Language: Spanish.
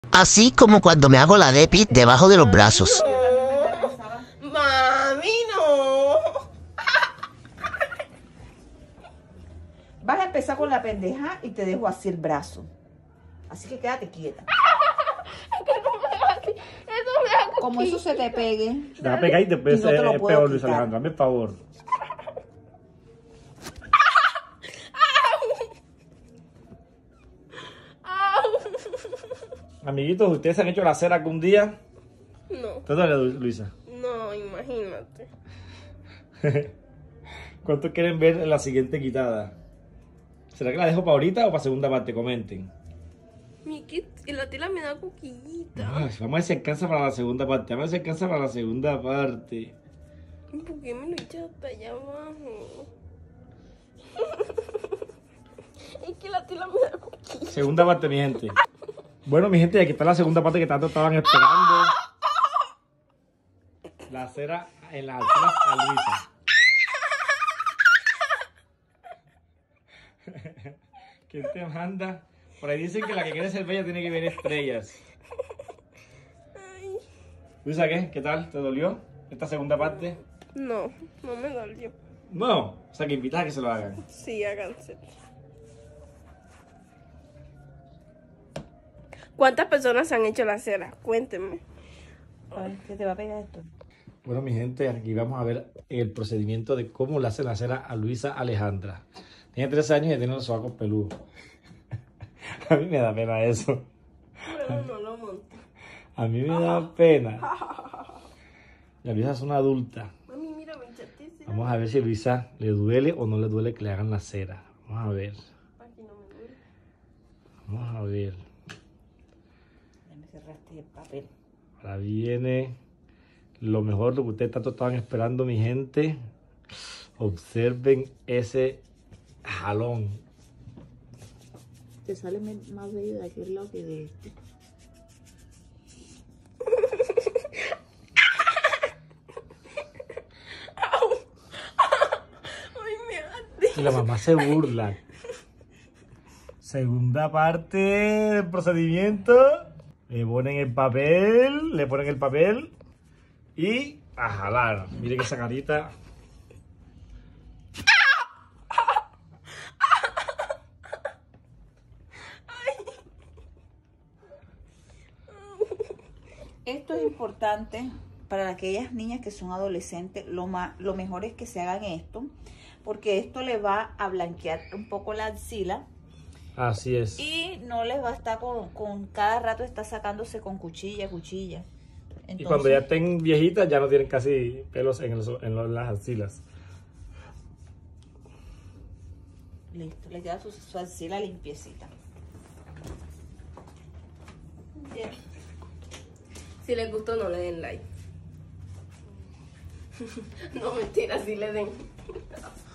Así como cuando me hago la depi debajo de los brazos. Mami, no. Vas a empezar con la pendeja y te dejo así el brazo. Así que quédate quieta. Eso me da Como eso se te pegue. Te va a pegar y después Y no te lo es puedo peor, Luis quitar. Alejandro. Hazme el favor. Amiguitos, ¿ustedes se han hecho la cera algún día? No, ¿Te duele, Luisa? no, imagínate. ¿Cuántos quieren ver la siguiente quitada? ¿Será que la dejo para ahorita o para segunda parte? Comenten. Mi kit y la tela me da coquillita. Ay, vamos a ver si alcanza para la segunda parte. Vamos a ver si alcanza para la segunda parte. ¿Por qué me lo echas hasta allá abajo? Es que la tela me da coquillita. Segunda parte, mi gente. Bueno, mi gente, aquí está la segunda parte que tanto estaban esperando. La cera en las alturas a Luisa. ¿Quién te manda? Por ahí dicen que la que quiere ser bella tiene que ver estrellas. Luisa, ¿qué? ¿Qué tal? ¿Te dolió esta segunda parte? No, no me dolió. No. O sea, que invitas a que se lo hagan. Sí, háganse. ¿Cuántas personas han hecho la cera? Cuéntenme. Ay, ¿qué te va a pegar esto? Bueno, mi gente, aquí vamos a ver el procedimiento de cómo le hacen la cera a Luisa Alejandra. Tiene 13 años y tiene los sobacos peludos. A mí me da pena eso. Pero no lo monto. A mí me da pena. La Luisa es una adulta. Mami, mira, me echaste cera. Vamos a ver si a Luisa le duele o no le duele que le hagan la cera. Vamos a ver. Aquí no me duele. Vamos a ver. Ya me cerraste el papel. Ahora viene lo mejor, lo que ustedes tanto estaban esperando, mi gente. Observen ese jalón. Te sale más bello de aquel lado que de este. Ay, me arde. Y la mamá se burla. Segunda parte del procedimiento. Le ponen el papel y a jalar. Miren esa carita. Esto es importante para aquellas niñas que son adolescentes. Lo mejor es que se hagan esto, porque esto les va a blanquear un poco la axila Así es. y no les va a estar con cada rato está sacándose con cuchilla. Y Entonces, cuando ya estén viejitas ya no tienen casi pelos en las axilas. listo, les queda su axila limpiecita. Ya. Si les gustó, no le den like. No, mentira, si le den.